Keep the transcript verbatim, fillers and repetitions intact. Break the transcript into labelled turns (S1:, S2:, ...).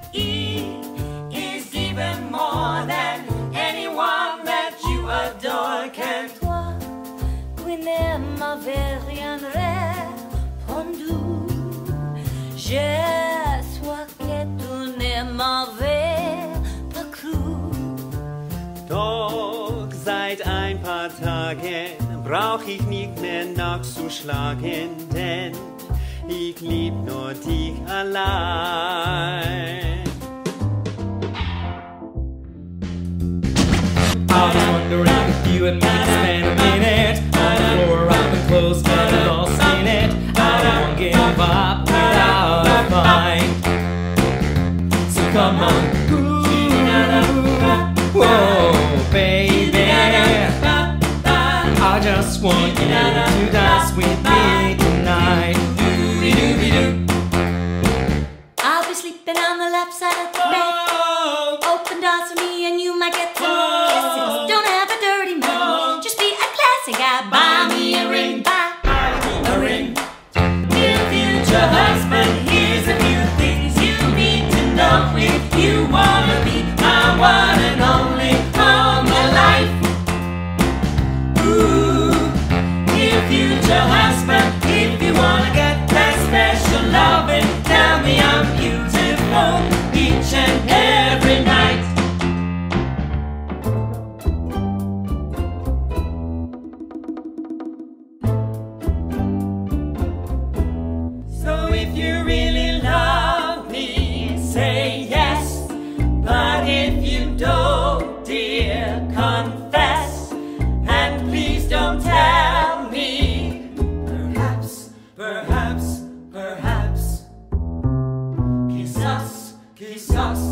S1: He is even more than anyone that you adore can.
S2: Toi, qui ne m'avais rien répondu, je sois que tu ne m'avais pas cru.
S3: Doch seit ein paar Tagen brauch ich nicht mehr nachzuschlagen, denn ich lieb nur dich allein.
S4: I was wondering if you and me could spend a minute on the floor, wrapping clothes, getting lost in it. I won't give up without a fight. So come on, ooh, whoa, baby, I just want you to dance with me tonight.
S2: I'll be sleeping on the left side of the bed. Open doors for me and you might get some kisses. Don't have a dirty mind, just be a classy guy. Buy me a ring, buy
S1: A ring. Dear future husband, here's a few things you need to know if you wanna be my one and only all my life. Ooh, dear future husband, if you wanna get that special loving, tell me I'm beautiful each and every night. So if you really love me, say yes. But if you don't, dear, confess. And please don't tell me. Perhaps, perhaps, perhaps. Kiss us, kiss us.